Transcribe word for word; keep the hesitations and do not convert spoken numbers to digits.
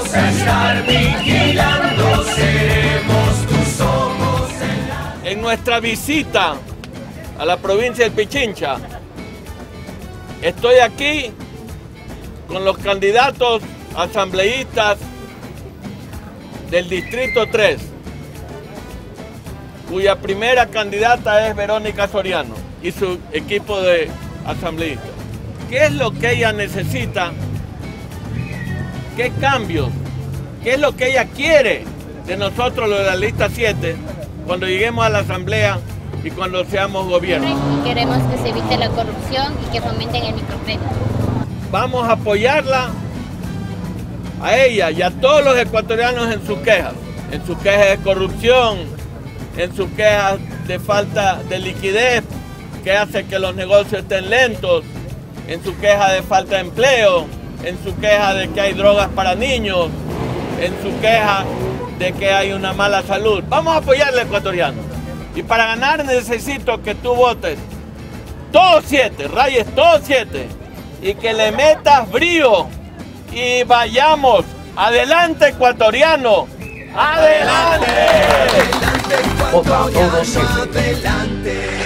vamos a estar vigilando, seremos tus ojos en la... En nuestra visita a la provincia del Pichincha, estoy aquí con los candidatos asambleístas del Distrito tres, cuya primera candidata es Verónica Soriano y su equipo de asambleístas. ¿Qué es lo que ella necesita? ¿Qué cambios? ¿Qué es lo que ella quiere de nosotros, los de la lista siete, cuando lleguemos a la asamblea y cuando seamos gobierno? Y queremos que se evite la corrupción y que fomenten el microcrédito. Vamos a apoyarla a ella y a todos los ecuatorianos en sus quejas, en sus quejas de corrupción, en sus quejas de falta de liquidez que hace que los negocios estén lentos, en su queja de falta de empleo, en su queja de que hay drogas para niños, en su queja de que hay una mala salud. Vamos a apoyarle al ecuatoriano. Y para ganar necesito que tú votes todos siete, rayes todos siete, y que le metas brío y vayamos. ¡Adelante, ecuatoriano! ¡Adelante! Adelante, ecuatoriano, adelante.